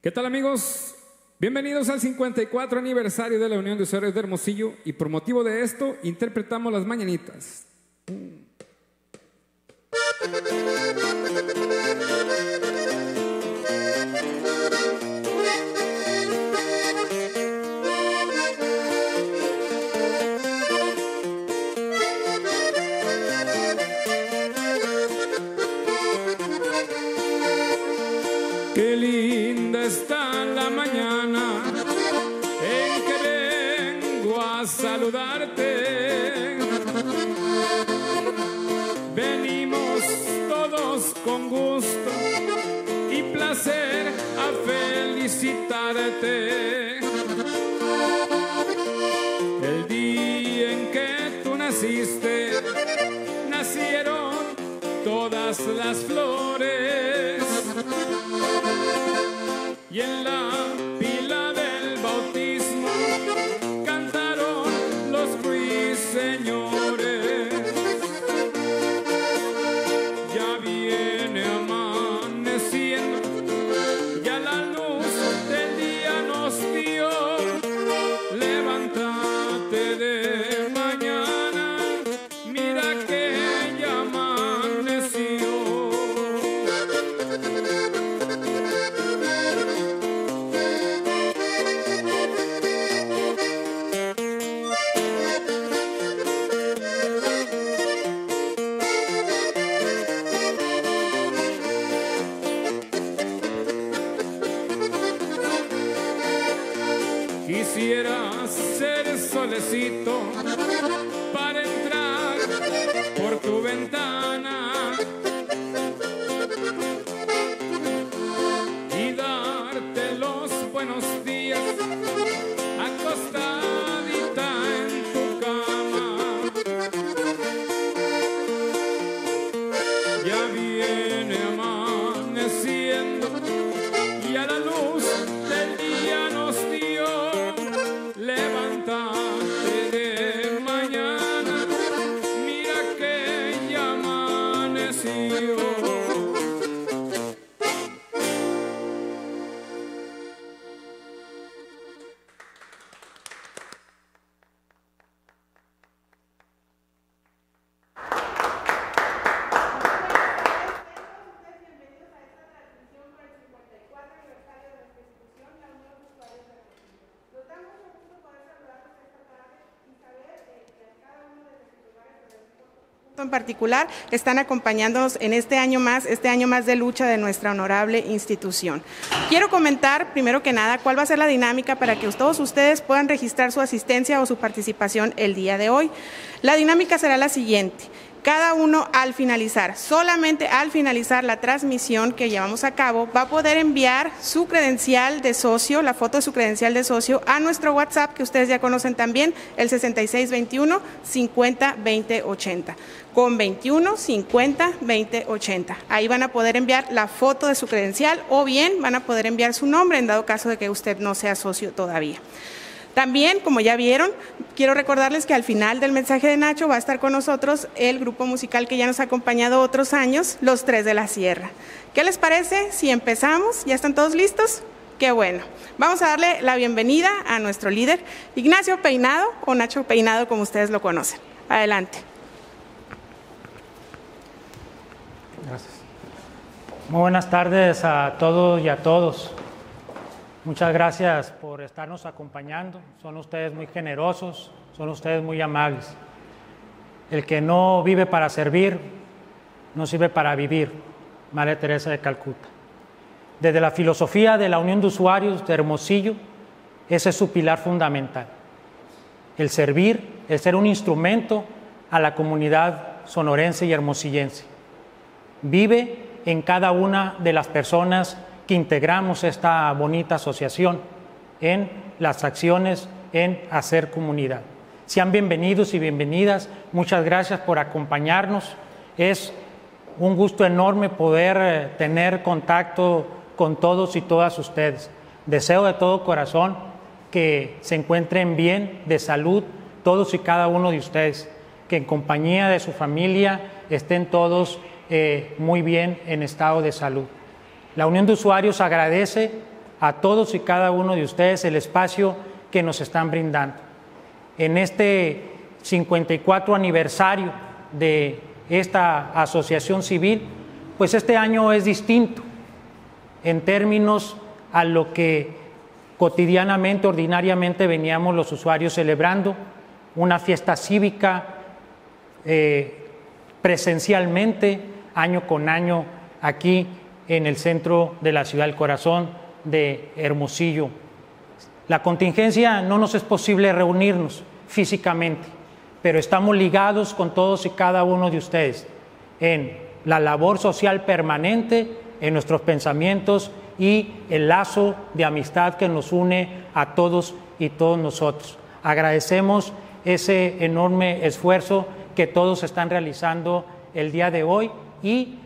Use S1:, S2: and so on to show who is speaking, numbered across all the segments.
S1: ¿Qué tal, amigos? Bienvenidos al 54 aniversario de la Unión de Usuarios de Hermosillo y por motivo de esto interpretamos las mañanitas. Qué linda está la mañana en que vengo a saludarte. Venimos todos con gusto y placer a felicitarte. El día en que tú naciste, nacieron todas las flores. Y en la pila del bautismo cantaron los ruiseñores. Ya viene amaneciendo, ya la luz del día nos dio. Levántate de mañana, mira que ya amaneció. Quisiera ser solecito para entrar por tu ventana y darte los buenos días acostadita en tu cama. Ya viene amaneciendo y a la luz del día nos dio. Levántate de mañana, mira que ya amaneció.
S2: En particular están acompañándonos en este año más de lucha de nuestra honorable institución. Quiero comentar primero que nada cuál va a ser la dinámica para que todos ustedes puedan registrar su asistencia o su participación el día de hoy. La dinámica será la siguiente. Cada uno al finalizar, solamente al finalizar la transmisión que llevamos a cabo, va a poder enviar su credencial de socio, la foto de su credencial de socio, a nuestro WhatsApp, que ustedes ya conocen también, el 6621-502080, con 21 50 20 80. Ahí van a poder enviar la foto de su credencial o bien van a poder enviar su nombre en dado caso de que usted no sea socio todavía. También, como ya vieron, quiero recordarles que al final del mensaje de Nacho va a estar con nosotros el grupo musical que ya nos ha acompañado otros años, Los Tres de la Sierra. ¿Qué les parece si empezamos? ¿Ya están todos listos? Qué bueno. Vamos a darle la bienvenida a nuestro líder, Ignacio Peinado, o Nacho Peinado, como ustedes lo conocen. Adelante.
S3: Gracias. Muy buenas tardes a todos y a todos. Muchas gracias por estarnos acompañando. Son ustedes muy generosos, son ustedes muy amables. El que no vive para servir, no sirve para vivir. Madre Teresa de Calcuta. Desde la filosofía de la Unión de Usuarios de Hermosillo, ese es su pilar fundamental. El servir, el ser un instrumento a la comunidad sonorense y hermosillense. Vive en cada una de las personas que integramos esta bonita asociación en las acciones en hacer comunidad. Sean bienvenidos y bienvenidas, muchas gracias por acompañarnos. Es un gusto enorme poder tener contacto con todos y todas ustedes. Deseo de todo corazón que se encuentren bien, de salud, todos y cada uno de ustedes, que en compañía de su familia estén todos muy bien en estado de salud. La Unión de Usuarios agradece a todos y cada uno de ustedes el espacio que nos están brindando. En este 54 aniversario de esta asociación civil, pues este año es distinto en términos a lo que cotidianamente, ordinariamente veníamos los usuarios celebrando, una fiesta cívica presencialmente, año con año, aquí en el centro de la ciudad, el corazón de Hermosillo. La contingencia no nos es posible reunirnos físicamente, pero estamos ligados con todos y cada uno de ustedes en la labor social permanente, en nuestros pensamientos y el lazo de amistad que nos une a todos y todos nosotros. Agradecemos ese enorme esfuerzo que todos están realizando el día de hoy y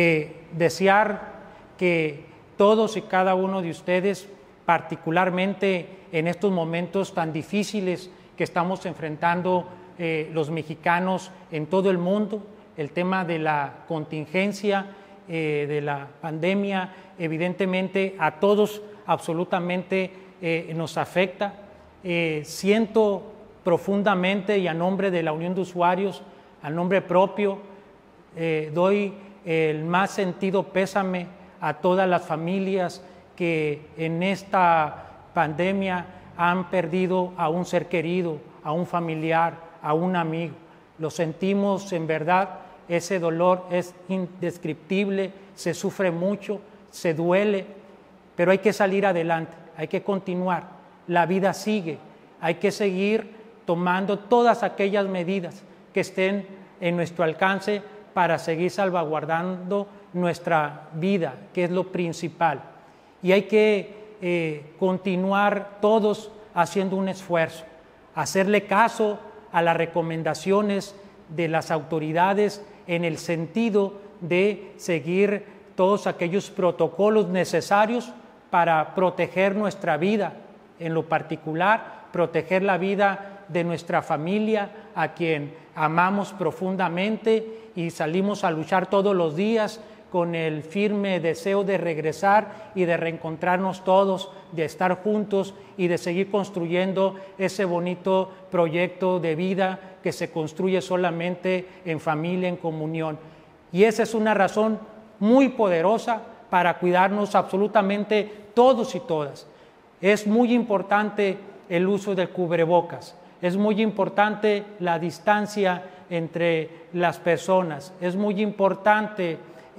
S3: desear que todos y cada uno de ustedes, particularmente en estos momentos tan difíciles que estamos enfrentando los mexicanos en todo el mundo, el tema de la contingencia, de la pandemia, evidentemente a todos absolutamente nos afecta. Siento profundamente y a nombre de la Unión de Usuarios, a nombre propio, doy el más sentido pésame a todas las familias que en esta pandemia han perdido a un ser querido, a un familiar, a un amigo. Lo sentimos en verdad, ese dolor es indescriptible, se sufre mucho, se duele, pero hay que salir adelante, hay que continuar, la vida sigue, hay que seguir tomando todas aquellas medidas que estén en nuestro alcance para seguir salvaguardando nuestra vida, que es lo principal. Y hay que continuar todos haciendo un esfuerzo, hacerle caso a las recomendaciones de las autoridades en el sentido de seguir todos aquellos protocolos necesarios para proteger nuestra vida, en lo particular, proteger la vida de nuestra familia, a quien amamos profundamente y salimos a luchar todos los días con el firme deseo de regresar y de reencontrarnos todos, de estar juntos y de seguir construyendo ese bonito proyecto de vida que se construye solamente en familia, en comunión. Y esa es una razón muy poderosa para cuidarnos absolutamente todos y todas. Es muy importante el uso del cubrebocas, es muy importante la distancia entre las personas, es muy importante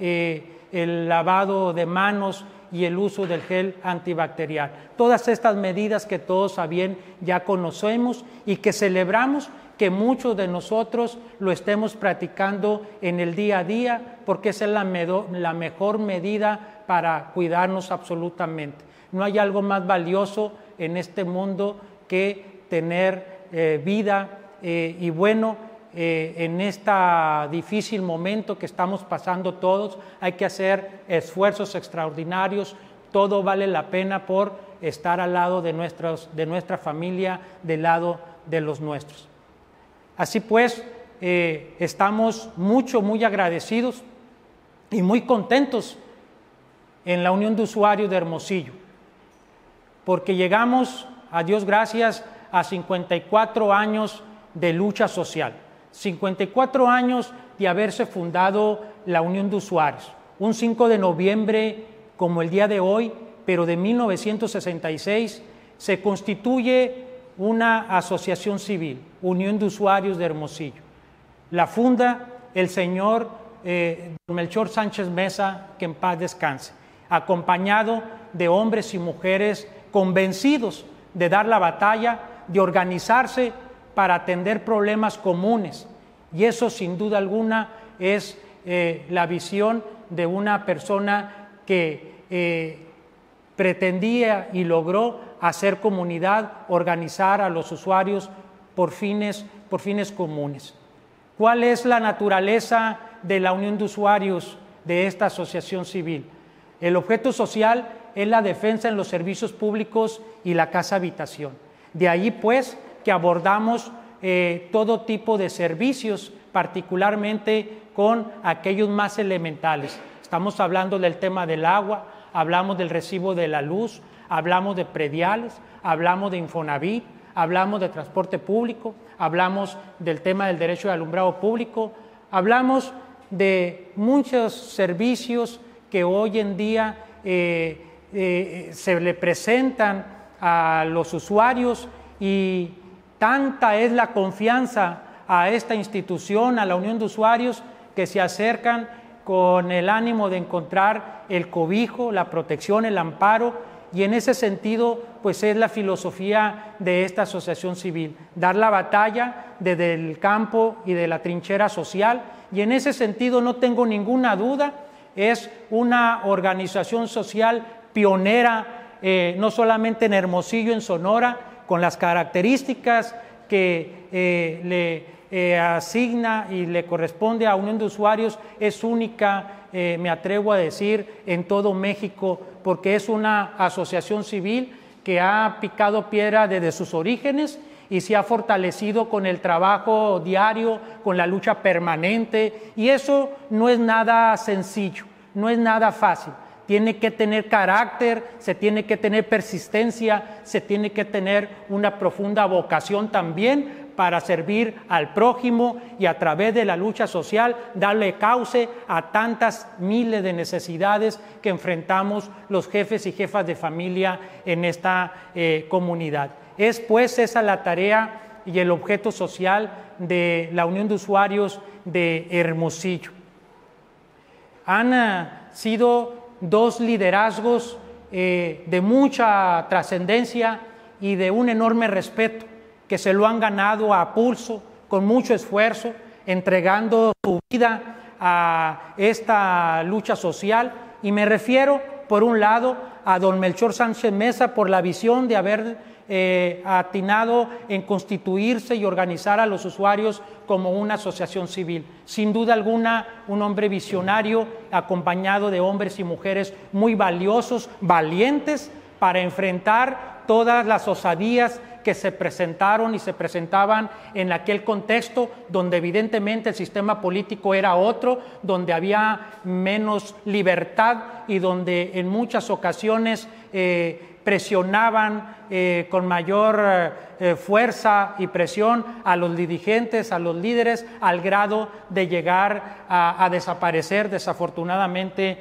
S3: el lavado de manos y el uso del gel antibacterial. Todas estas medidas que todos bien ya conocemos y que celebramos que muchos de nosotros lo estemos practicando en el día a día, porque esa es la mejor medida para cuidarnos absolutamente. No hay algo más valioso en este mundo que tener vida y bueno, en este difícil momento que estamos pasando todos, hay que hacer esfuerzos extraordinarios. Todo vale la pena por estar al lado de nuestra familia, del lado de los nuestros. Así pues, estamos muy agradecidos y muy contentos en la Unión de Usuarios de Hermosillo, porque llegamos, a Dios gracias, a 54 años de lucha social. 54 años de haberse fundado la Unión de Usuarios. Un 5 de noviembre, como el día de hoy, pero de 1966, se constituye una asociación civil, Unión de Usuarios de Hermosillo. La funda el señor Melchor Sánchez Meza, que en paz descanse, acompañado de hombres y mujeres convencidos de dar la batalla, de organizarse para atender problemas comunes. Y eso, sin duda alguna, es la visión de una persona que pretendía y logró hacer comunidad, organizar a los usuarios por fines comunes. ¿Cuál es la naturaleza de la Unión de Usuarios de esta asociación civil? El objeto social es la defensa en los servicios públicos y la casa habitación. De ahí, pues, que abordamos todo tipo de servicios, particularmente con aquellos más elementales. Estamos hablando del tema del agua, hablamos del recibo de la luz, hablamos de prediales, hablamos de Infonavit, hablamos de transporte público, hablamos del tema del derecho de alumbrado público, hablamos de muchos servicios que hoy en día se le presentan a los usuarios, y tanta es la confianza a esta institución, a la Unión de Usuarios, que se acercan con el ánimo de encontrar el cobijo, la protección, el amparo, y en ese sentido pues es la filosofía de esta asociación civil, dar la batalla desde el campo y de la trinchera social, y en ese sentido no tengo ninguna duda, es una organización social pionera, no solamente en Hermosillo, en Sonora, con las características que le asigna y le corresponde a Unión de Usuarios, es única, me atrevo a decir, en todo México, porque es una asociación civil que ha picado piedra desde sus orígenes y se ha fortalecido con el trabajo diario, con la lucha permanente, y eso no es nada sencillo, no es nada fácil. Tiene que tener carácter, se tiene que tener persistencia, se tiene que tener una profunda vocación también para servir al prójimo y a través de la lucha social darle cauce a tantas miles de necesidades que enfrentamos los jefes y jefas de familia en esta comunidad. Es pues esa la tarea y el objeto social de la Unión de Usuarios de Hermosillo. Han sido dos liderazgos de mucha trascendencia y de un enorme respeto, que se lo han ganado a pulso, con mucho esfuerzo, entregando su vida a esta lucha social. Y me refiero, por un lado, a don Melchor Sánchez Meza por la visión de haber atinado en constituirse y organizar a los usuarios como una asociación civil. Sin duda alguna, un hombre visionario, acompañado de hombres y mujeres muy valiosos, valientes, para enfrentar todas las osadías que se presentaron y se presentaban en aquel contexto donde evidentemente el sistema político era otro, donde había menos libertad y donde en muchas ocasiones presionaban con mayor fuerza y presión a los dirigentes, a los líderes, al grado de llegar a desaparecer desafortunadamente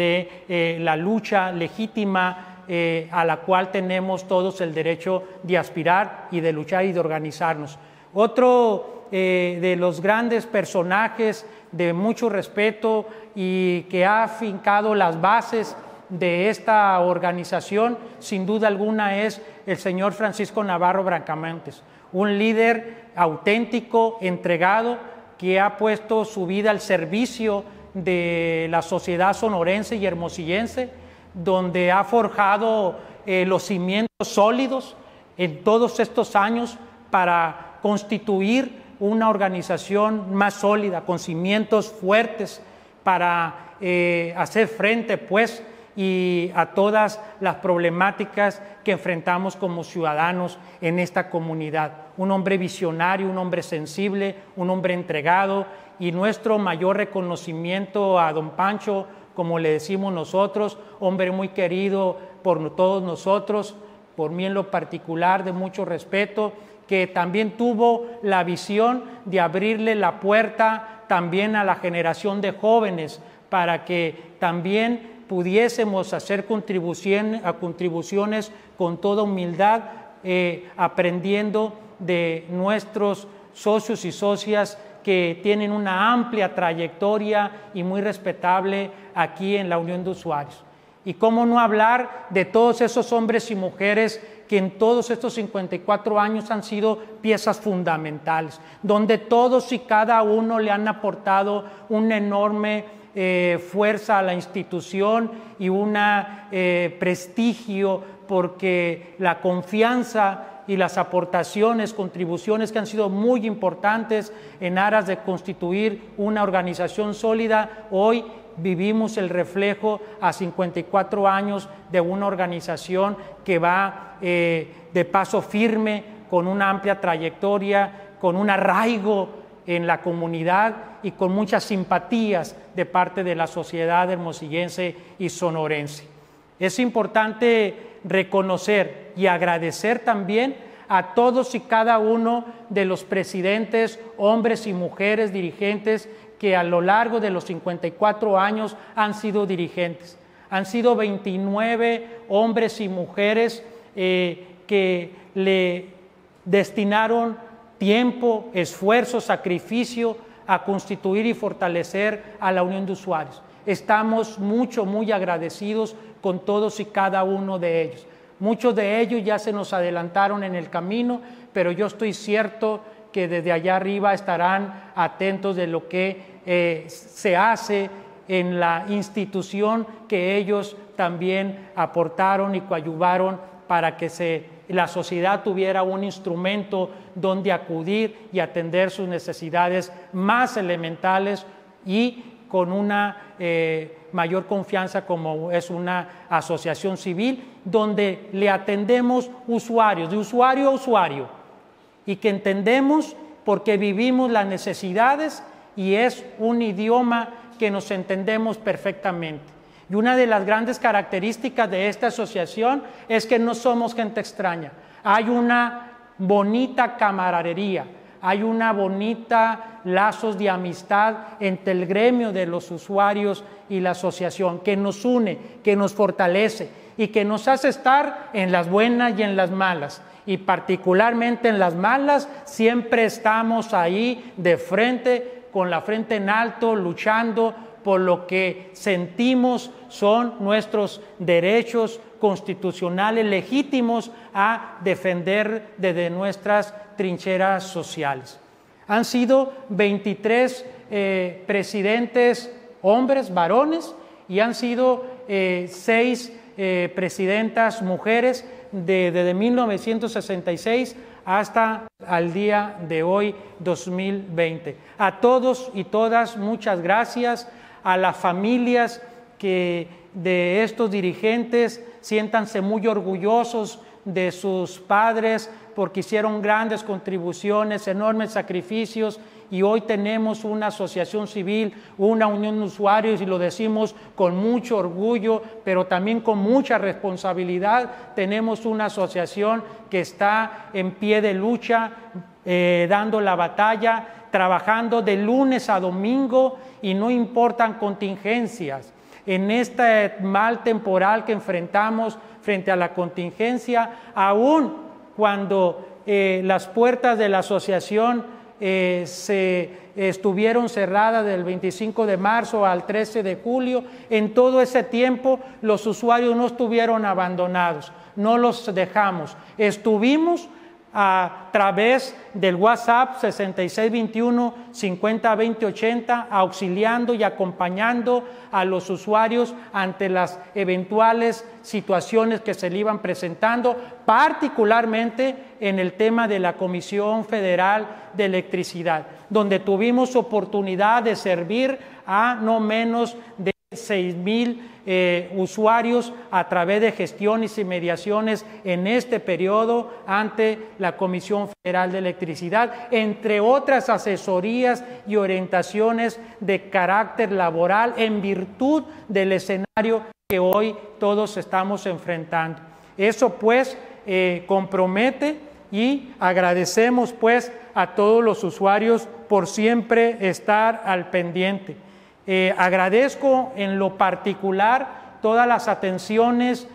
S3: de la lucha legítima a la cual tenemos todos el derecho de aspirar y de luchar y de organizarnos. Otro de los grandes personajes de mucho respeto y que ha fincado las bases de esta organización, sin duda alguna, es el señor Francisco Navarro Bracamontes, un líder auténtico, entregado, que ha puesto su vida al servicio de la sociedad sonorense y hermosillense, donde ha forjado los cimientos sólidos en todos estos años para constituir una organización más sólida, con cimientos fuertes, para hacer frente, pues, y a todas las problemáticas que enfrentamos como ciudadanos en esta comunidad. Un hombre visionario, un hombre sensible, un hombre entregado, y nuestro mayor reconocimiento a don Pancho, como le decimos nosotros, hombre muy querido por todos nosotros, por mí en lo particular de mucho respeto, que también tuvo la visión de abrirle la puerta también a la generación de jóvenes para que también pudiésemos hacer contribuciones con toda humildad, aprendiendo de nuestros socios y socias que tienen una amplia trayectoria y muy respetable aquí en la Unión de Usuarios. Y cómo no hablar de todos esos hombres y mujeres que en todos estos 54 años han sido piezas fundamentales, donde todos y cada uno le han aportado una enorme fuerza a la institución y un prestigio, porque la confianza y las aportaciones, contribuciones que han sido muy importantes en aras de constituir una organización sólida, hoy vivimos el reflejo a 54 años de una organización que va de paso firme, con una amplia trayectoria, con un arraigo en la comunidad y con muchas simpatías de parte de la sociedad hermosillense y sonorense. Es importante reconocer y agradecer también a todos y cada uno de los presidentes, hombres y mujeres dirigentes que a lo largo de los 54 años han sido dirigentes. Han sido 29 hombres y mujeres que le destinaron tiempo, esfuerzo, sacrificio a constituir y fortalecer a la Unión de Usuarios. Estamos muy agradecidos con todos y cada uno de ellos. Muchos de ellos ya se nos adelantaron en el camino, pero yo estoy cierto que desde allá arriba estarán atentos de lo que se hace en la institución que ellos también aportaron y coadyuvaron para que la sociedad tuviera un instrumento donde acudir y atender sus necesidades más elementales y con una mayor confianza como es una asociación civil donde le atendemos usuarios, de usuario a usuario, y que entendemos porque vivimos las necesidades y es un idioma que nos entendemos perfectamente. Y una de las grandes características de esta asociación es que no somos gente extraña. Hay una bonita camaradería, hay una bonita lazos de amistad entre el gremio de los usuarios y la asociación que nos une, que nos fortalece y que nos hace estar en las buenas y en las malas. Y particularmente en las malas siempre estamos ahí de frente, con la frente en alto, luchando por lo que sentimos son nuestros derechos constitucionales legítimos a defender desde nuestras trincheras sociales. Han sido 23 presidentes hombres, varones, y han sido 6 presidentas mujeres desde 1966 hasta al día de hoy, 2020. A todos y todas, muchas gracias. A las familias de estos dirigentes, siéntanse muy orgullosos de sus padres porque hicieron grandes contribuciones, enormes sacrificios, y hoy tenemos una asociación civil, una unión de usuarios, y lo decimos con mucho orgullo, pero también con mucha responsabilidad. Tenemos una asociación que está en pie de lucha, dando la batalla, trabajando de lunes a domingo, y no importan contingencias. En este mal temporal que enfrentamos frente a la contingencia, aún cuando las puertas de la asociación se estuvieron cerradas del 25 de marzo al 13 de julio, en todo ese tiempo los usuarios no estuvieron abandonados, no los dejamos. Estuvimos a través del WhatsApp 6621-502080, auxiliando y acompañando a los usuarios ante las eventuales situaciones que se le iban presentando, particularmente en el tema de la Comisión Federal de Electricidad, donde tuvimos oportunidad de servir a no menos de 6,000 usuarios a través de gestiones y mediaciones en este periodo ante la Comisión Federal de Electricidad, entre otras asesorías y orientaciones de carácter laboral en virtud del escenario que hoy todos estamos enfrentando. Eso pues compromete, y agradecemos pues a todos los usuarios por siempre estar al pendiente. Agradezco en lo particular todas las atenciones,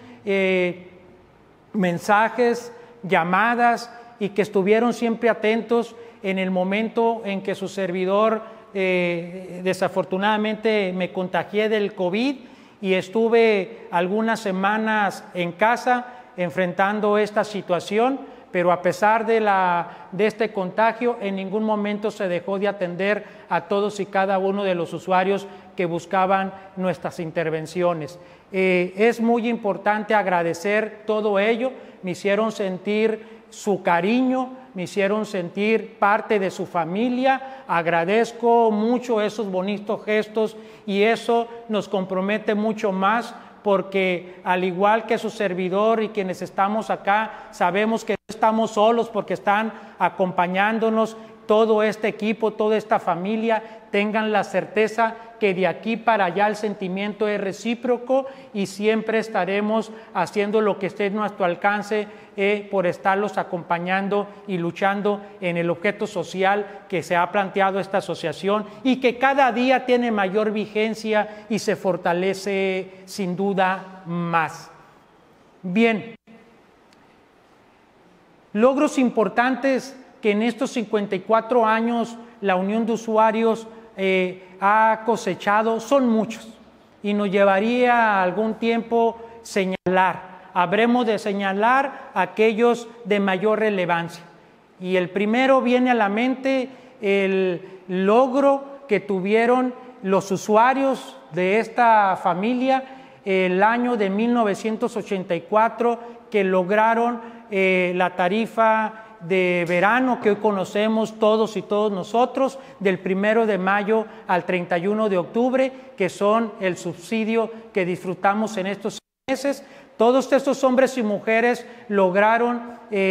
S3: mensajes, llamadas, y que estuvieron siempre atentos en el momento en que su servidor desafortunadamente me contagié del COVID y estuve algunas semanas en casa enfrentando esta situación, pero a pesar de este contagio, en ningún momento se dejó de atender a todos y cada uno de los usuarios que buscaban nuestras intervenciones. Es muy importante agradecer todo ello. Me hicieron sentir su cariño, me hicieron sentir parte de su familia. Agradezco mucho esos bonitos gestos, y eso nos compromete mucho más, porque al igual que su servidor y quienes estamos acá, sabemos que no estamos solos porque están acompañándonos todo este equipo, toda esta familia, tengan la certeza que de aquí para allá el sentimiento es recíproco y siempre estaremos haciendo lo que esté a nuestro alcance por estarlos acompañando y luchando en el objeto social que se ha planteado esta asociación y que cada día tiene mayor vigencia y se fortalece sin duda más. Bien, logros importantes que en estos 54 años la Unión de Usuarios ha cosechado son muchos y nos llevaría algún tiempo señalar. Habremos de señalar aquellos de mayor relevancia. Y el primero viene a la mente el logro que tuvieron los usuarios de esta familia el año de 1984, que lograron la tarifa de verano que hoy conocemos todos y todos nosotros, del 1 de mayo al 31 de octubre, que son el subsidio que disfrutamos en estos meses. Todos estos hombres y mujeres lograron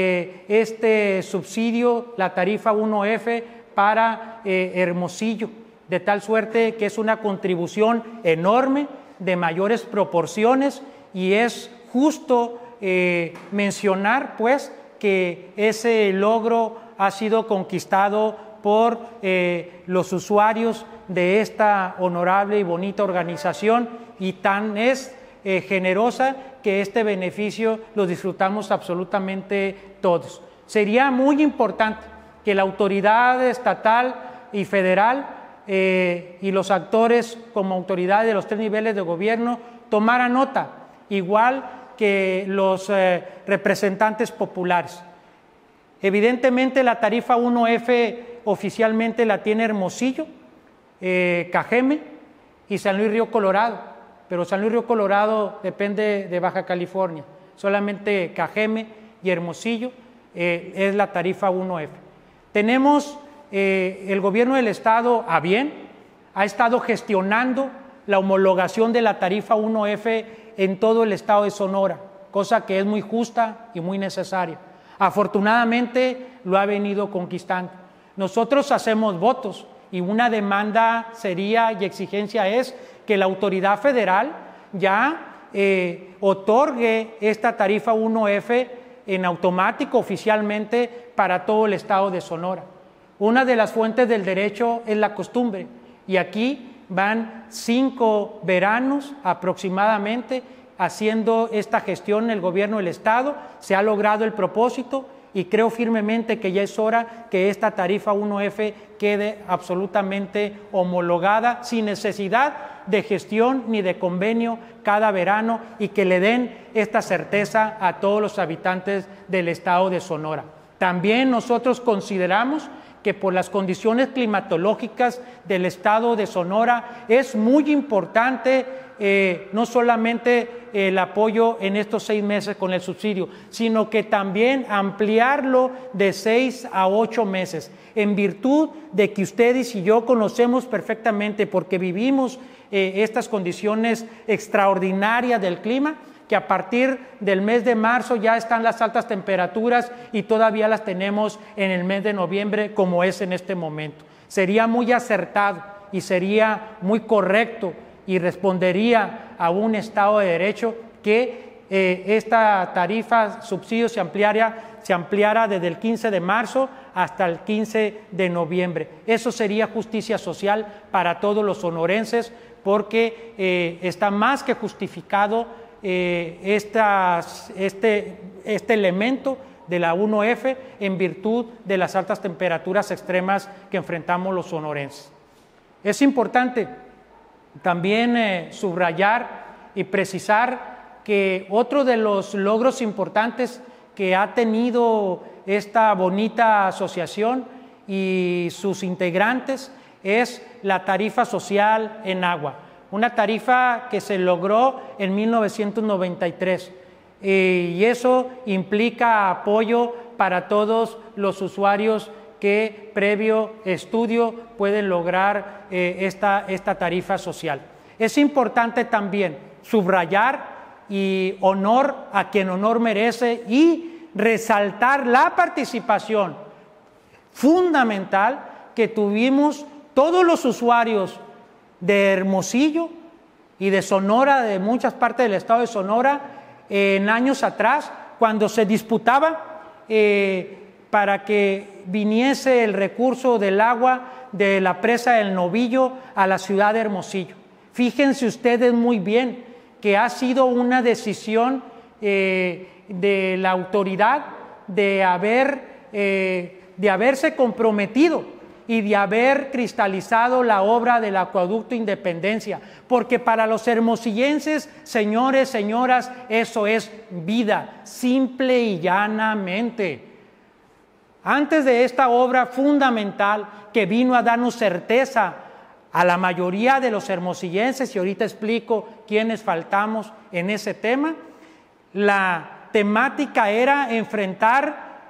S3: este subsidio, la tarifa 1F, para Hermosillo, de tal suerte que es una contribución enorme, de mayores proporciones, y es justo mencionar, pues, que ese logro ha sido conquistado por los usuarios de esta honorable y bonita organización, y tan es generosa que este beneficio lo disfrutamos absolutamente todos. Sería muy importante que la autoridad estatal y federal y los actores como autoridades de los 3 niveles de gobierno tomaran nota, igual que los representantes populares. Evidentemente la tarifa 1F oficialmente la tiene Hermosillo, Cajeme y San Luis Río Colorado, pero San Luis Río Colorado depende de Baja California, solamente Cajeme y Hermosillo es la tarifa 1F. Tenemos el gobierno del estado ha estado gestionando la homologación de la tarifa 1F en todo el estado de Sonora, cosa que es muy justa y muy necesaria. Afortunadamente lo ha venido conquistando. Nosotros hacemos votos y una demanda sería y exigencia es que la autoridad federal ya otorgue esta tarifa 1F en automático oficialmente para todo el estado de Sonora. Una de las fuentes del derecho es la costumbre, y aquí van 5 veranos aproximadamente haciendo esta gestión en el gobierno del estado. Se ha logrado el propósito y creo firmemente que ya es hora que esta tarifa 1F quede absolutamente homologada sin necesidad de gestión ni de convenio cada verano, y que le den esta certeza a todos los habitantes del estado de Sonora. También nosotros consideramos que por las condiciones climatológicas del estado de Sonora es muy importante no solamente el apoyo en estos 6 meses con el subsidio, sino que también ampliarlo de 6 a 8 meses, en virtud de que ustedes y yo conocemos perfectamente, porque vivimos estas condiciones extraordinarias del clima, que a partir del mes de marzo ya están las altas temperaturas y todavía las tenemos en el mes de noviembre, como es en este momento. Sería muy acertado y sería muy correcto y respondería a un Estado de Derecho que esta tarifa subsidio se ampliara desde el 15 de marzo hasta el 15 de noviembre. Eso sería justicia social para todos los sonorenses, porque está más que justificado este elemento de la 1F en virtud de las altas temperaturas extremas que enfrentamos los sonorenses. Es importante también subrayar y precisar que otro de los logros importantes que ha tenido esta bonita asociación y sus integrantes es la tarifa social en agua, una tarifa que se logró en 1993, y eso implica apoyo para todos los usuarios que previo estudio pueden lograr esta tarifa social. Es importante también subrayar y honor a quien honor merece y resaltar la participación fundamental que tuvimos todos los usuarios de Hermosillo y de Sonora, de muchas partes del estado de Sonora, en años atrás, cuando se disputaba para que viniese el recurso del agua de la presa del Novillo a la ciudad de Hermosillo. Fíjense ustedes muy bien que ha sido una decisión de la autoridad de haberse comprometido y de haber cristalizado la obra del Acueducto Independencia, porque para los hermosillenses, señores, señoras, eso es vida, simple y llanamente. Antes de esta obra fundamental que vino a darnos certeza a la mayoría de los hermosillenses, y ahorita explico quiénes faltamos en ese tema, la temática era enfrentar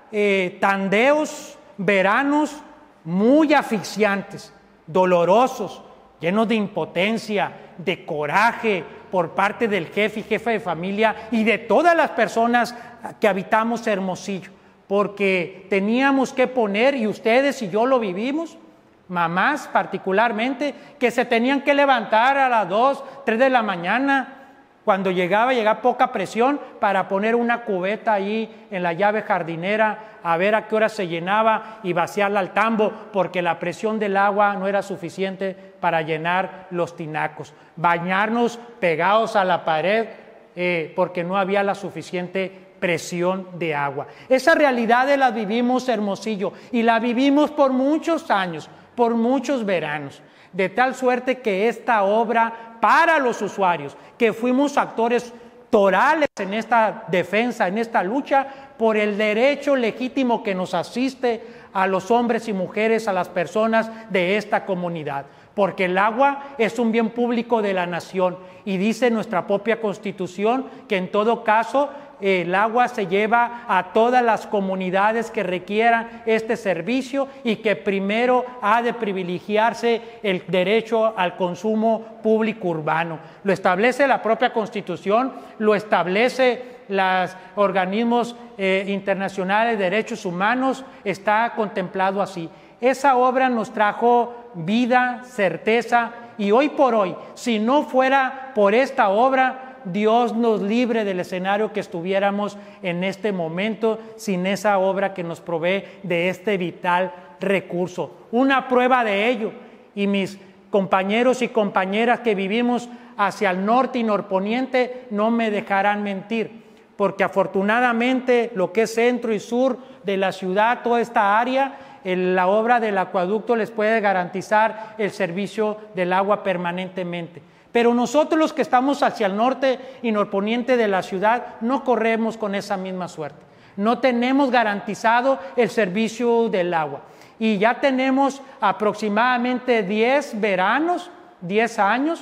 S3: tandeos, veranos muy asfixiantes, dolorosos, llenos de impotencia, de coraje por parte del jefe y jefa de familia y de todas las personas que habitamos Hermosillo, porque teníamos que poner, y ustedes y yo lo vivimos, mamás particularmente, que se tenían que levantar a las 2, 3 de la mañana, cuando llegaba poca presión, para poner una cubeta ahí en la llave jardinera, a ver a qué hora se llenaba y vaciarla al tambo, porque la presión del agua no era suficiente para llenar los tinacos. Bañarnos pegados a la pared porque no había la suficiente presión de agua. Esa realidad la vivimos Hermosillo, y la vivimos por muchos años, por muchos veranos, de tal suerte que esta obra para los usuarios, que fuimos actores torales en esta defensa, en esta lucha por el derecho legítimo que nos asiste a los hombres y mujeres, a las personas de esta comunidad, porque el agua es un bien público de la nación, y dice nuestra propia Constitución que en todo caso el agua se lleva a todas las comunidades que requieran este servicio, y que primero ha de privilegiarse el derecho al consumo público urbano. Lo establece la propia Constitución, lo establece los organismos internacionales de derechos humanos, está contemplado así. Esa obra nos trajo vida, certeza, y hoy por hoy, si no fuera por esta obra, Dios nos libre del escenario que estuviéramos en este momento sin esa obra que nos provee de este vital recurso. Una prueba de ello, y mis compañeros y compañeras que vivimos hacia el norte y norponiente no me dejarán mentir, porque afortunadamente lo que es centro y sur de la ciudad, toda esta área, la obra del acueducto les puede garantizar el servicio del agua permanentemente. Pero nosotros, los que estamos hacia el norte y norponiente de la ciudad, no corremos con esa misma suerte. No tenemos garantizado el servicio del agua. Y ya tenemos aproximadamente 10 veranos, 10 años,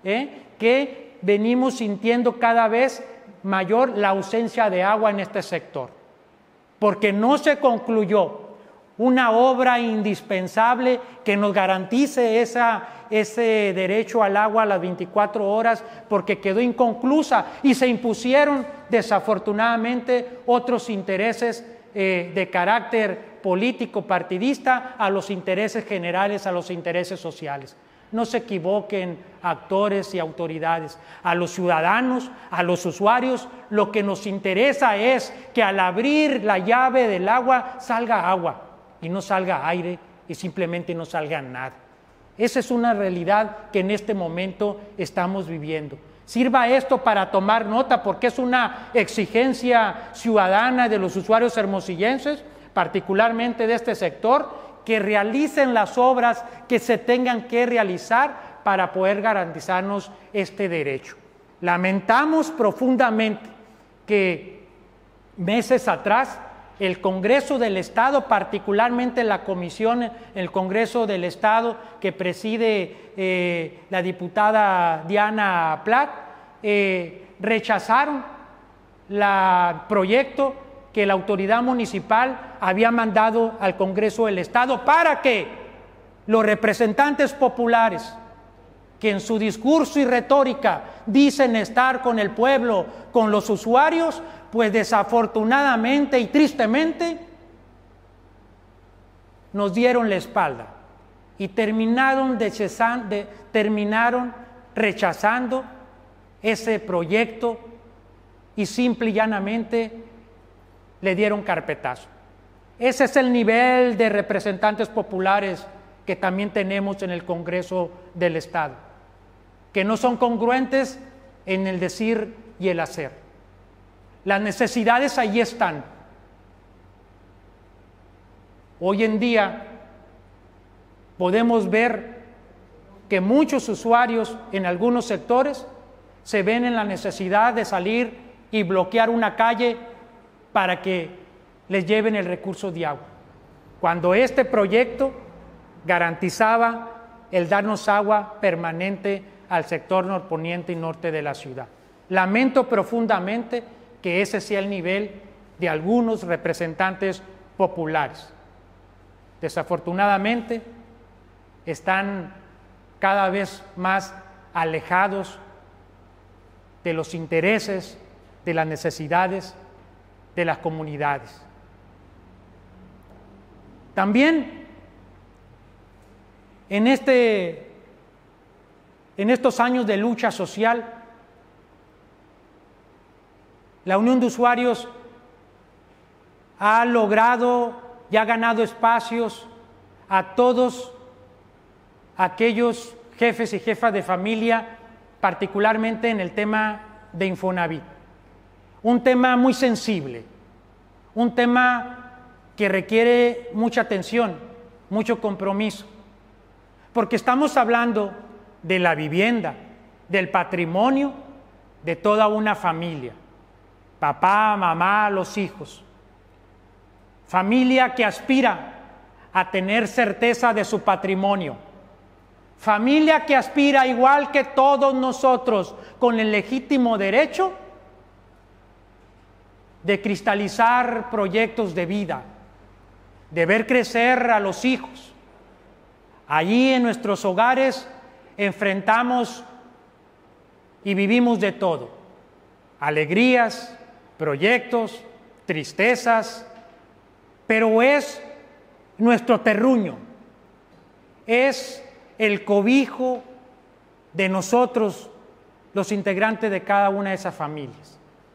S3: que venimos sintiendo cada vez mayor la ausencia de agua en este sector. Porque no se concluyó una obra indispensable que nos garantice ese derecho al agua a las 24 horas, porque quedó inconclusa y se impusieron desafortunadamente otros intereses de carácter político partidista a los intereses generales, a los intereses sociales. No se equivoquen actores y autoridades. A los ciudadanos, a los usuarios, lo que nos interesa es que al abrir la llave del agua salga agua y no salga aire y simplemente no salga nada. Esa es una realidad que en este momento estamos viviendo. Sirva esto para tomar nota, porque es una exigencia ciudadana de los usuarios hermosillenses, particularmente de este sector, que realicen las obras que se tengan que realizar para poder garantizarnos este derecho. Lamentamos profundamente que meses atrás el Congreso del Estado, particularmente la comisión en el Congreso del Estado que preside la diputada Diana Plat, rechazaron el proyecto que la autoridad municipal había mandado al Congreso del Estado para que los representantes populares, que en su discurso y retórica dicen estar con el pueblo, con los usuarios, pues desafortunadamente y tristemente nos dieron la espalda y terminaron rechazando ese proyecto y simple y llanamente le dieron carpetazo. Ese es el nivel de representantes populares que también tenemos en el Congreso del Estado, que no son congruentes en el decir y el hacer. Las necesidades ahí están. Hoy en día podemos ver que muchos usuarios en algunos sectores se ven en la necesidad de salir y bloquear una calle para que les lleven el recurso de agua, cuando este proyecto garantizaba el darnos agua permanente al sector norponiente y norte de la ciudad. Lamento profundamente que ese sea el nivel de algunos representantes populares. Desafortunadamente, están cada vez más alejados de los intereses, de las necesidades de las comunidades. También en estos años de lucha social, la Unión de Usuarios ha logrado y ha ganado espacios a todos aquellos jefes y jefas de familia, particularmente en el tema de Infonavit. Un tema muy sensible, un tema que requiere mucha atención, mucho compromiso, porque estamos hablando de la vivienda, del patrimonio de toda una familia, papá, mamá, los hijos. Familia que aspira a tener certeza de su patrimonio. Familia que aspira, igual que todos nosotros, con el legítimo derecho de cristalizar proyectos de vida, de ver crecer a los hijos. Allí en nuestros hogares enfrentamos y vivimos de todo: alegrías, proyectos, tristezas, pero es nuestro terruño, es el cobijo de nosotros, los integrantes de cada una de esas familias.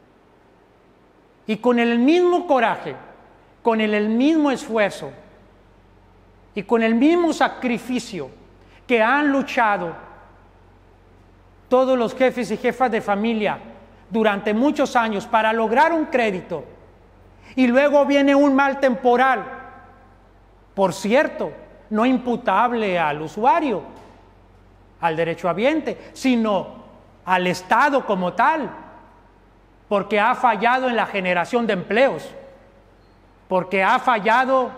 S3: Y con el mismo coraje, con el mismo esfuerzo y con el mismo sacrificio que han luchado todos los jefes y jefas de familia durante muchos años para lograr un crédito, y luego viene un mal temporal, por cierto, no imputable al usuario, al derechohabiente, sino al Estado como tal, porque ha fallado en la generación de empleos, porque ha fallado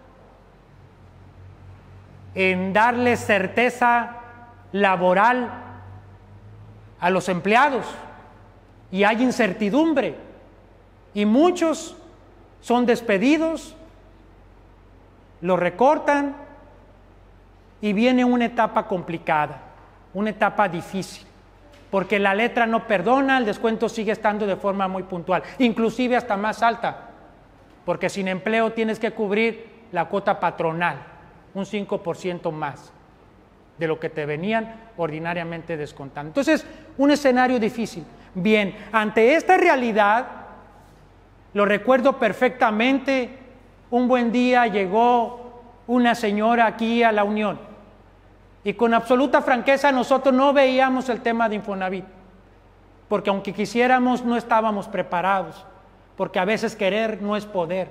S3: en darle certeza laboral a los empleados, y hay incertidumbre, y muchos son despedidos, los recortan, y viene una etapa complicada, una etapa difícil, porque la letra no perdona, el descuento sigue estando de forma muy puntual, inclusive hasta más alta, porque sin empleo tienes que cubrir la cuota patronal, un 5% más de lo que te venían ordinariamente descontando. Entonces, un escenario difícil. Bien, ante esta realidad, lo recuerdo perfectamente, un buen día llegó una señora aquí a la Unión, y con absoluta franqueza nosotros no veíamos el tema de Infonavit, porque aunque quisiéramos no estábamos preparados, porque a veces querer no es poder.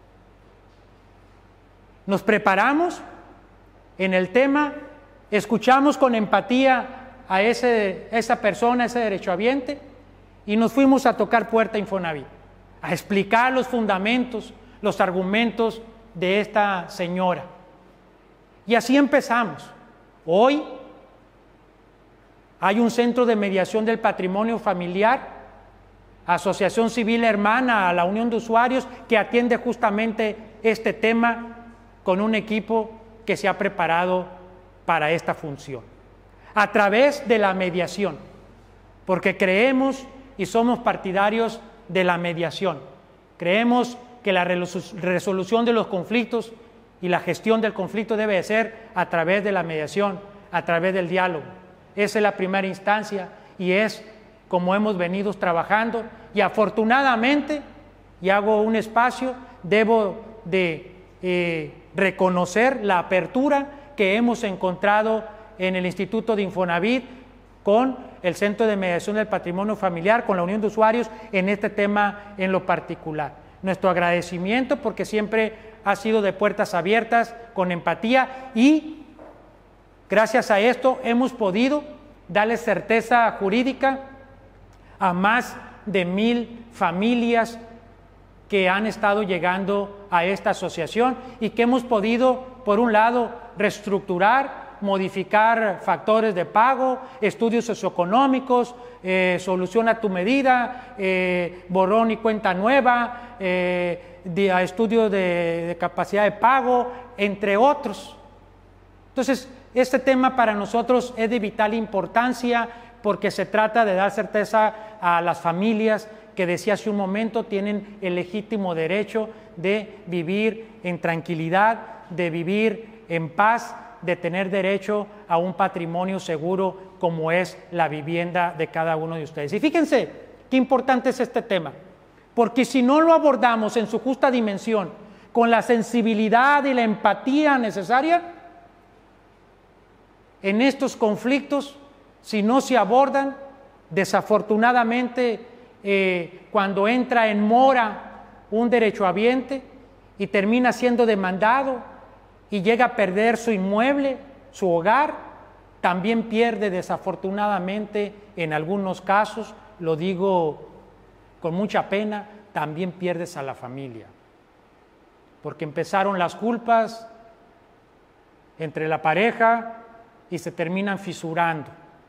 S3: Nos preparamos en el tema, escuchamos con empatía a esa persona, ese derechohabiente, y nos fuimos a tocar puerta a Infonavit, a explicar los fundamentos, los argumentos de esta señora. Y así empezamos. Hoy hay un centro de mediación del patrimonio familiar, asociación civil hermana a la Unión de Usuarios, que atiende justamente este tema con un equipo que se ha preparado para esta función, a través de la mediación, porque creemos y somos partidarios de la mediación. Creemos que la resolución de los conflictos y la gestión del conflicto debe de ser a través de la mediación, a través del diálogo. Esa es la primera instancia y es como hemos venido trabajando, y afortunadamente, y hago un espacio, debo de reconocer la apertura que hemos encontrado en el Instituto de Infonavit con el Centro de Mediación del Patrimonio Familiar, con la Unión de Usuarios en este tema en lo particular. Nuestro agradecimiento porque siempre ha sido de puertas abiertas, con empatía, y gracias a esto hemos podido darle certeza jurídica a más de 1,000 familias que han estado llegando a esta asociación y que hemos podido, por un lado, reestructurar, modificar factores de pago, estudios socioeconómicos, solución a tu medida, borrón y cuenta nueva, estudio de capacidad de pago, entre otros. Entonces, este tema para nosotros es de vital importancia porque se trata de dar certeza a las familias que, decía hace un momento, tienen el legítimo derecho de vivir en tranquilidad, de vivir en paz, de tener derecho a un patrimonio seguro como es la vivienda de cada uno de ustedes. Y fíjense qué importante es este tema, porque si no lo abordamos en su justa dimensión, con la sensibilidad y la empatía necesaria, en estos conflictos, si no se abordan, desafortunadamente, cuando entra en mora un derechohabiente y termina siendo demandado y llega a perder su inmueble, su hogar, también pierde desafortunadamente, en algunos casos, lo digo con mucha pena, también pierdes a la familia, porque empezaron las culpas entre la pareja y se terminan fisurando,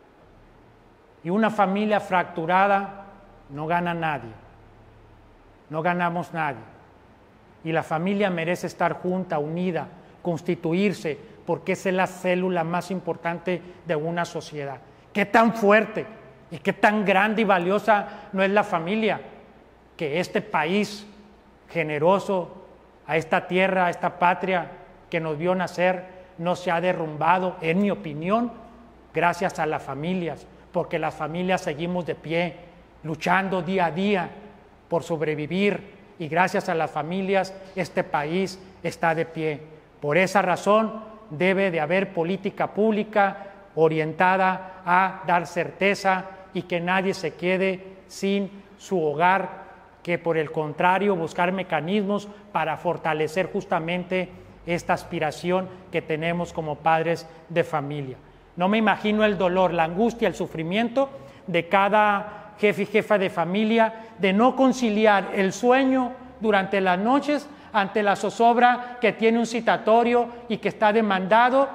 S3: y una familia fracturada no gana nadie, no ganamos nadie, y la familia merece estar junta, unida, constituirse, porque esa es la célula más importante de una sociedad. Qué tan fuerte y qué tan grande y valiosa no es la familia, que este país generoso, a esta tierra, a esta patria que nos vio nacer, no se ha derrumbado, en mi opinión, gracias a las familias, porque las familias seguimos de pie, luchando día a día por sobrevivir, y gracias a las familias este país está de pie. Por esa razón debe de haber política pública orientada a dar certeza y que nadie se quede sin su hogar, que por el contrario buscar mecanismos para fortalecer justamente esta aspiración que tenemos como padres de familia. No me imagino el dolor, la angustia, el sufrimiento de cada jefe y jefa de familia de no conciliar el sueño durante las noches ante la zozobra que tiene un citatorio y que está demandado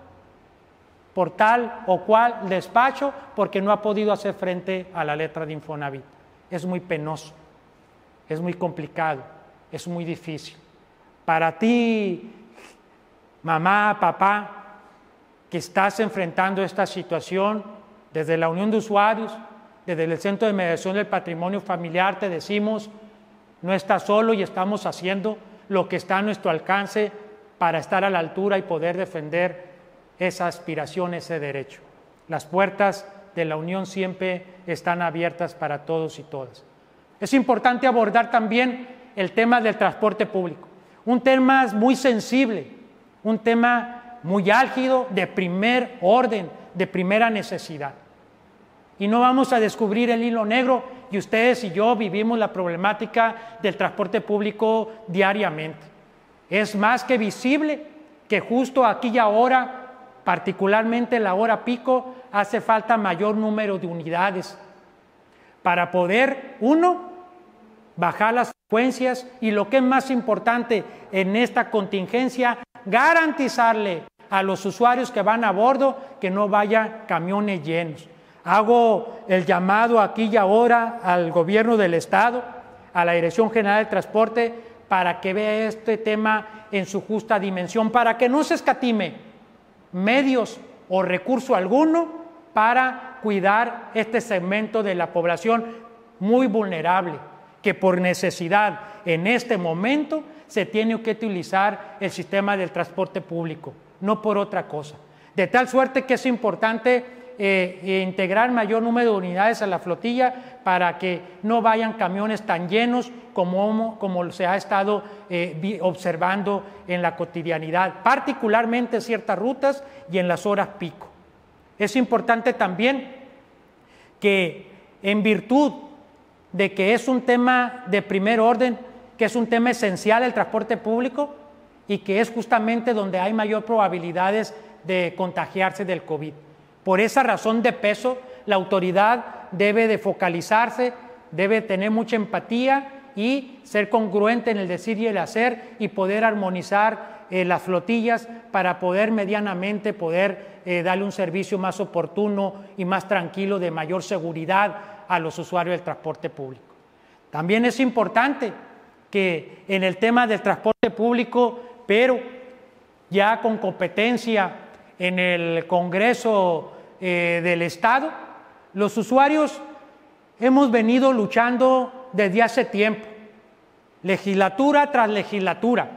S3: por tal o cual despacho porque no ha podido hacer frente a la letra de Infonavit. Es muy penoso, es muy complicado, es muy difícil. Para ti, mamá, papá, que estás enfrentando esta situación, desde la Unión de Usuarios, desde el Centro de Mediación del Patrimonio Familiar, te decimos, no estás solo y estamos haciendo lo que está a nuestro alcance para estar a la altura y poder defender esa aspiración, ese derecho. Las puertas de la Unión siempre están abiertas para todos y todas. Es importante abordar también el tema del transporte público, un tema muy sensible, un tema muy álgido, de primer orden, de primera necesidad. Y no vamos a descubrir el hilo negro, y ustedes y yo vivimos la problemática del transporte público diariamente. Es más que visible que justo aquí y ahora, particularmente en la hora pico, hace falta mayor número de unidades para poder, uno, bajar las frecuencias y, lo que es más importante en esta contingencia, garantizarle a los usuarios que van a bordo que no vaya camiones llenos. Hago el llamado aquí y ahora al gobierno del Estado, a la Dirección General de Transporte, para que vea este tema en su justa dimensión, para que no se escatime medios o recurso alguno para cuidar este segmento de la población muy vulnerable, que por necesidad en este momento se tiene que utilizar el sistema del transporte público, no por otra cosa. De tal suerte que es importante integrar mayor número de unidades a la flotilla para que no vayan camiones tan llenos como se ha estado observando en la cotidianidad, particularmente en ciertas rutas y en las horas pico. Es importante también que, en virtud de que es un tema de primer orden, que es un tema esencial el transporte público y que es justamente donde hay mayor probabilidades de contagiarse del COVID. Por esa razón de peso, la autoridad debe de focalizarse, debe tener mucha empatía y ser congruente en el decir y el hacer y poder armonizar las flotillas para poder medianamente darle un servicio más oportuno y más tranquilo, de mayor seguridad a los usuarios del transporte público. También es importante que en el tema del transporte público, pero ya con competencia en el Congreso del Estado, los usuarios hemos venido luchando desde hace tiempo, legislatura tras legislatura,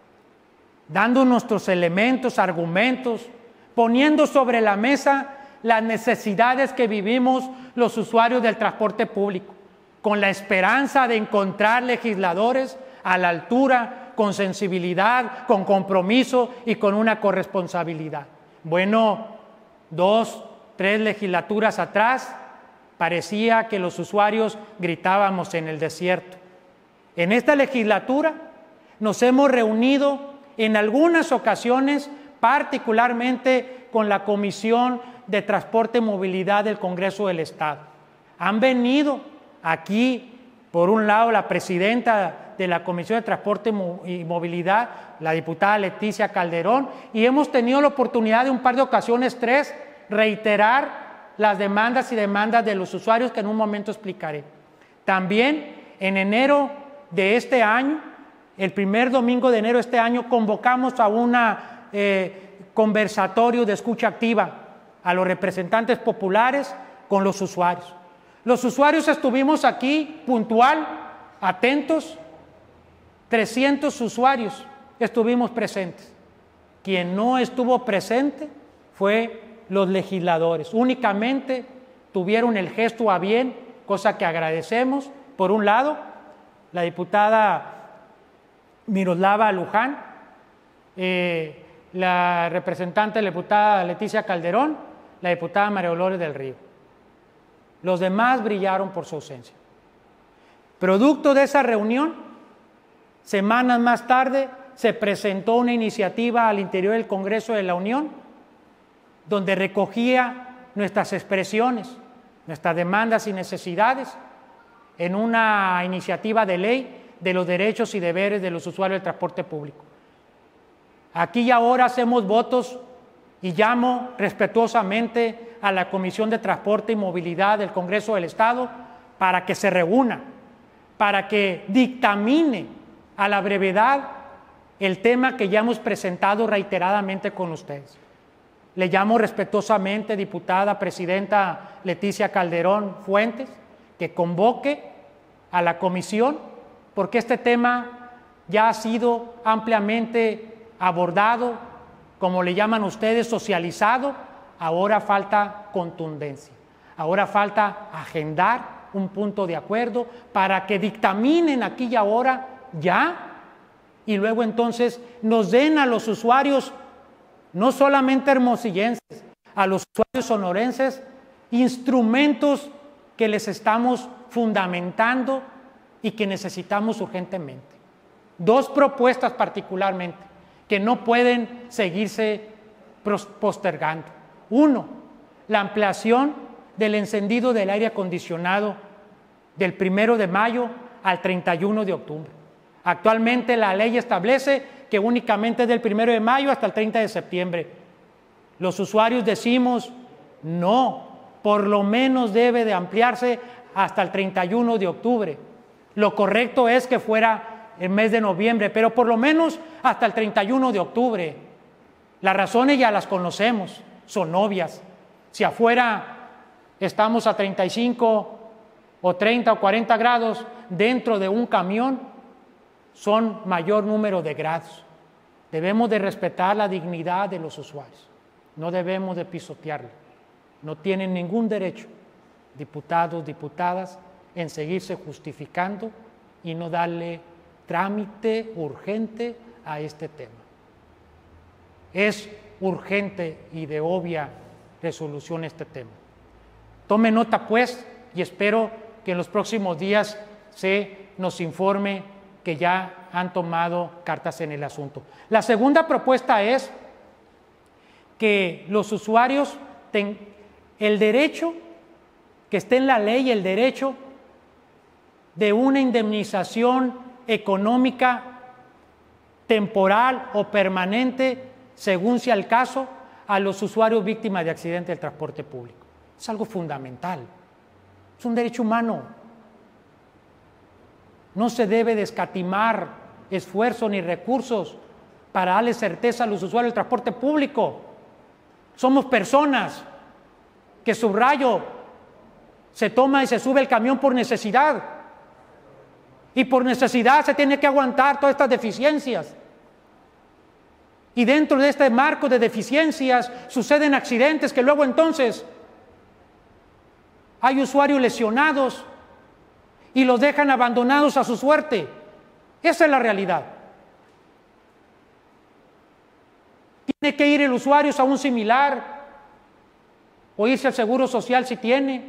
S3: dando nuestros elementos, argumentos, poniendo sobre la mesa las necesidades que vivimos los usuarios del transporte público, con la esperanza de encontrar legisladores a la altura, con sensibilidad, con compromiso y con una corresponsabilidad. Bueno, 2, 3 legislaturas atrás, parecía que los usuarios gritábamos en el desierto. En esta legislatura nos hemos reunido en algunas ocasiones, particularmente con la Comisión de Transporte y Movilidad del Congreso del Estado. Han venido aquí, por un lado, la presidenta de la Comisión de Transporte y Movilidad, la diputada Leticia Calderón, y hemos tenido la oportunidad de un par de ocasiones, 3, reiterar las demandas y demandas de los usuarios que en un momento explicaré. También en enero de este año, el primer domingo de enero de este año, convocamos a un conversatorio de escucha activa a los representantes populares con los usuarios. Los usuarios estuvimos aquí puntual, atentos, 300 usuarios estuvimos presentes. Quien no estuvo presente fue los legisladores. Únicamente tuvieron el gesto a bien, cosa que agradecemos. Por un lado, la diputada Miroslava Luján, la representante de la diputada Leticia Calderón, la diputada María Dolores del Río. Los demás brillaron por su ausencia. Producto de esa reunión, semanas más tarde se presentó una iniciativa al interior del Congreso de la Unión donde recogía nuestras expresiones, nuestras demandas y necesidades en una iniciativa de ley de los derechos y deberes de los usuarios del transporte público. Aquí y ahora hacemos votos y llamo respetuosamente a la Comisión de Transporte y Movilidad del Congreso del Estado para que se reúna, para que dictamine a la brevedad el tema que ya hemos presentado reiteradamente con ustedes. Le llamo respetuosamente, diputada presidenta Leticia Calderón Fuentes, que convoque a la comisión, porque este tema ya ha sido ampliamente abordado, como le llaman ustedes, socializado. Ahora falta contundencia, ahora falta agendar un punto de acuerdo para que dictaminen aquí y ahora ya, y luego entonces nos den a los usuarios, no solamente hermosillenses, a los usuarios sonorenses, instrumentos que les estamos fundamentando y que necesitamos urgentemente. 2 propuestas particularmente que no pueden seguirse postergando. 1, la ampliación del encendido del aire acondicionado del 1 de mayo al 31 de octubre. Actualmente la ley establece que únicamente es del 1 de mayo hasta el 30 de septiembre. Los usuarios decimos, no, por lo menos debe de ampliarse hasta el 31 de octubre. Lo correcto es que fuera el mes de noviembre, pero por lo menos hasta el 31 de octubre. Las razones ya las conocemos, son obvias. Si afuera estamos a 35 o 30 o 40 grados dentro de un camión, son mayor número de grados. Debemos de respetar la dignidad de los usuarios. No debemos de pisotearla. No tienen ningún derecho, diputados, diputadas, en seguirse justificando y no darle trámite urgente a este tema. Es urgente y de obvia resolución este tema. Tome nota, pues, y espero que en los próximos días se nos informe que ya han tomado cartas en el asunto. La segunda propuesta es que los usuarios tengan el derecho, que esté en la ley el derecho de una indemnización económica temporal o permanente, según sea el caso, a los usuarios víctimas de accidentes del transporte público. Es algo fundamental. Es un derecho humano. No se debe de escatimar esfuerzo ni recursos para darle certeza a los usuarios del transporte público. Somos personas que, subrayo, se toma y se sube el camión por necesidad. Y por necesidad se tiene que aguantar todas estas deficiencias. Y dentro de este marco de deficiencias suceden accidentes que luego entonces hay usuarios lesionados y los dejan abandonados a su suerte. Esa es la realidad. Tiene que ir el usuario a un similar o irse al Seguro Social si tiene.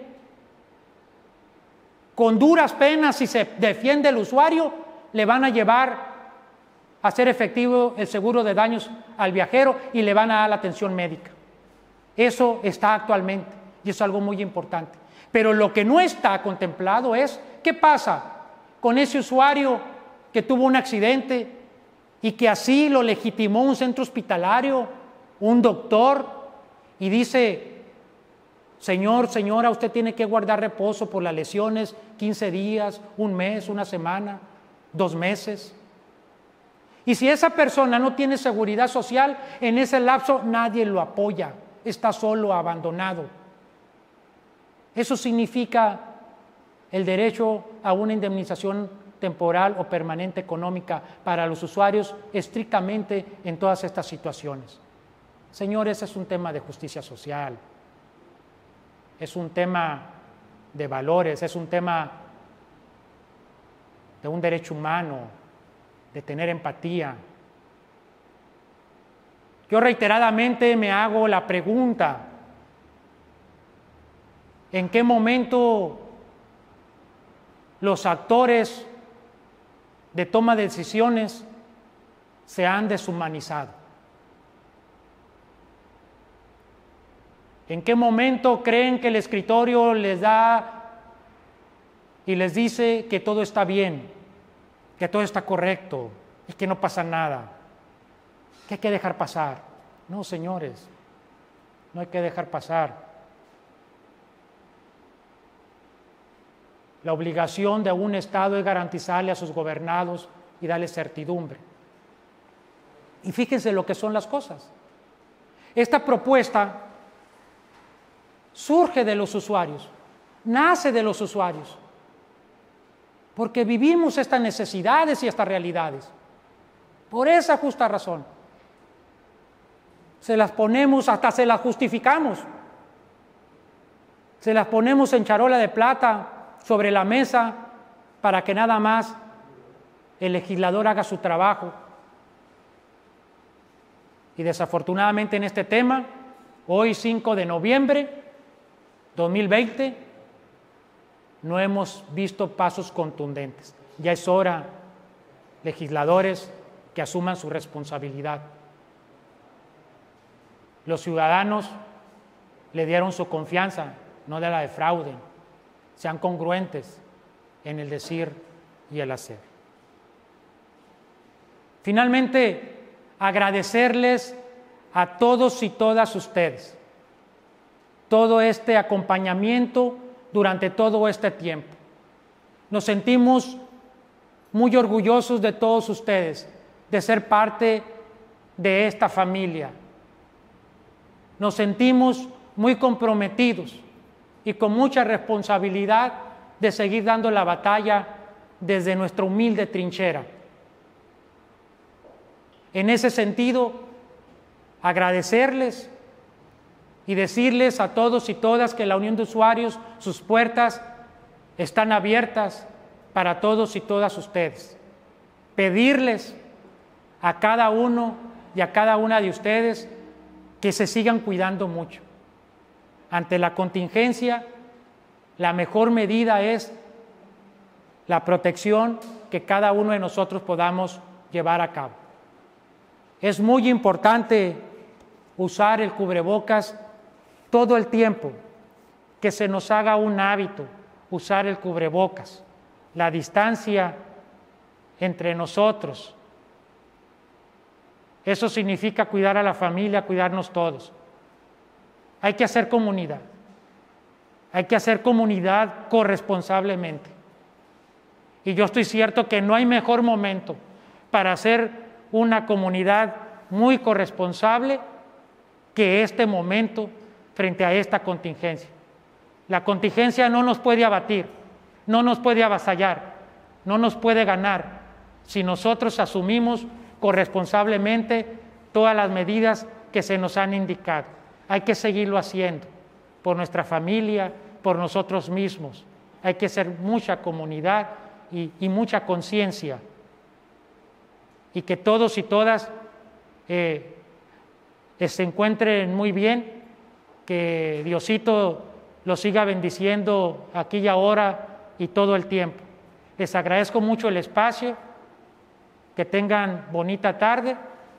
S3: Con duras penas, si se defiende el usuario, le van a llevar a hacer efectivo el seguro de daños al viajero y le van a dar la atención médica. Eso está actualmente y es algo muy importante. Pero lo que no está contemplado es qué pasa con ese usuario que tuvo un accidente y que así lo legitimó un centro hospitalario, un doctor, y dice: señor, señora, usted tiene que guardar reposo por las lesiones 15 días, un mes, una semana, 2 meses. Y si esa persona no tiene seguridad social, en ese lapso nadie lo apoya, está solo, abandonado. Eso significa el derecho a una indemnización temporal o permanente económica para los usuarios estrictamente en todas estas situaciones. Señores, es un tema de justicia social, es un tema de valores, es un tema de un derecho humano, de tener empatía. Yo reiteradamente me hago la pregunta: ¿en qué momento los actores de toma de decisiones se han deshumanizado? ¿En qué momento creen que el escritorio les da y les dice que todo está bien, que todo está correcto y que no pasa nada, que hay que dejar pasar? No, señores, no hay que dejar pasar. La obligación de un Estado es garantizarle a sus gobernados y darles certidumbre. Y fíjense lo que son las cosas. Esta propuesta surge de los usuarios, nace de los usuarios, porque vivimos estas necesidades y estas realidades. Por esa justa razón, se las ponemos, hasta se las justificamos, se las ponemos en charola de plata sobre la mesa para que nada más el legislador haga su trabajo. Y desafortunadamente en este tema, hoy 5 de noviembre 2020, no hemos visto pasos contundentes. Ya es hora, legisladores, que asuman su responsabilidad. Los ciudadanos le dieron su confianza, no la defrauden. Sean congruentes en el decir y el hacer. Finalmente, agradecerles a todos y todas ustedes todo este acompañamiento durante todo este tiempo. Nos sentimos muy orgullosos de todos ustedes, de ser parte de esta familia. Nos sentimos muy comprometidos y con mucha responsabilidad de seguir dando la batalla desde nuestra humilde trinchera, En ese sentido, agradecerles y decirles a todos y todas que la Unión de Usuarios, sus puertas están abiertas para todos y todas ustedes. Pedirles a cada uno y a cada una de ustedes que se sigan cuidando mucho. Ante la contingencia, la mejor medida es la protección que cada uno de nosotros podamos llevar a cabo. Es muy importante usar el cubrebocas todo el tiempo, que se nos haga un hábito usar el cubrebocas, la distancia entre nosotros. Eso significa cuidar a la familia, cuidarnos todos. Hay que hacer comunidad. Hay que hacer comunidad corresponsablemente. Y yo estoy cierto que no hay mejor momento para hacer una comunidad muy corresponsable que este momento frente a esta contingencia. La contingencia no nos puede abatir, no nos puede avasallar, no nos puede ganar si nosotros asumimos corresponsablemente todas las medidas que se nos han indicado. Hay que seguirlo haciendo por nuestra familia, por nosotros mismos. Hay que ser mucha comunidad y mucha conciencia, y que todos y todas se encuentren muy bien, que Diosito los siga bendiciendo aquí y ahora y todo el tiempo. Les agradezco mucho el espacio, que tengan bonita tarde.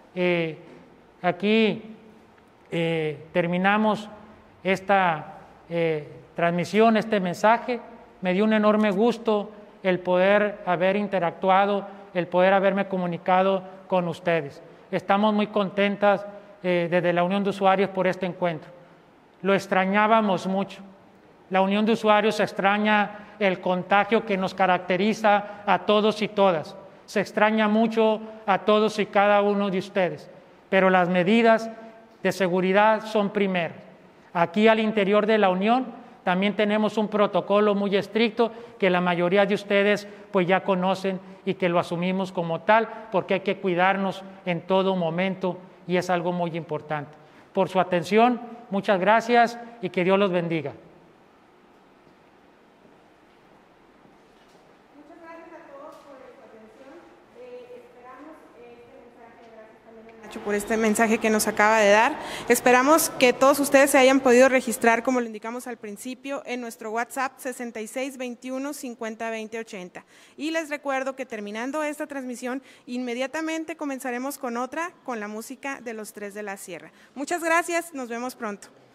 S3: Aquí terminamos esta transmisión, este mensaje. Me dio un enorme gusto el poder haber interactuado, el poder haberme comunicado con ustedes. Estamos muy contentas desde la Unión de Usuarios por este encuentro. Lo extrañábamos mucho. La Unión de Usuarios extraña el contagio que nos caracteriza a todos y todas. Se extraña mucho a todos y cada uno de ustedes, pero las medidas de seguridad son primeras. Aquí al interior de la Unión también tenemos un protocolo muy estricto que la mayoría de ustedes pues ya conocen y que lo asumimos como tal, porque hay que cuidarnos en todo momento y es algo muy importante. Por su atención, muchas gracias y que Dios los bendiga.
S2: Muchas gracias a todos por su atención. Esperamos este mensaje, gracias también a Nacho por este mensaje que nos acaba de dar. Esperamos que todos ustedes se hayan podido registrar, como lo indicamos al principio, en nuestro WhatsApp 6621 50 20 80. Y les recuerdo que terminando esta transmisión, inmediatamente comenzaremos con otra, con la música de los Tres de la Sierra. Muchas gracias, nos vemos pronto.